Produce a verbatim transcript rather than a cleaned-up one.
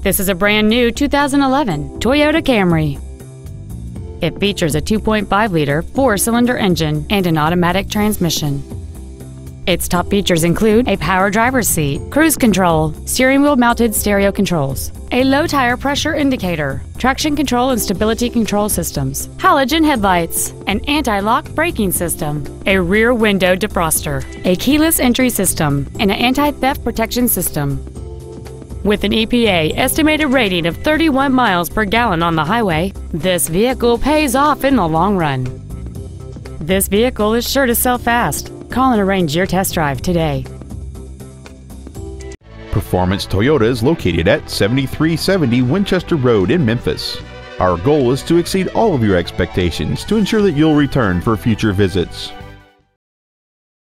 This is a brand new two thousand eleven Toyota Camry. It features a two point five liter four-cylinder engine and an automatic transmission. Its top features include a power driver's seat, cruise control, steering wheel mounted stereo controls, a low tire pressure indicator, traction control and stability control systems, halogen headlights, an anti-lock braking system, a rear window defroster, a keyless entry system, and an anti-theft protection system. With an E P A estimated rating of thirty-one miles per gallon on the highway, this vehicle pays off in the long run. This vehicle is sure to sell fast. Call and arrange your test drive today. Performance Toyota is located at seventy-three seventy Winchester Road in Memphis. Our goal is to exceed all of your expectations to ensure that you'll return for future visits.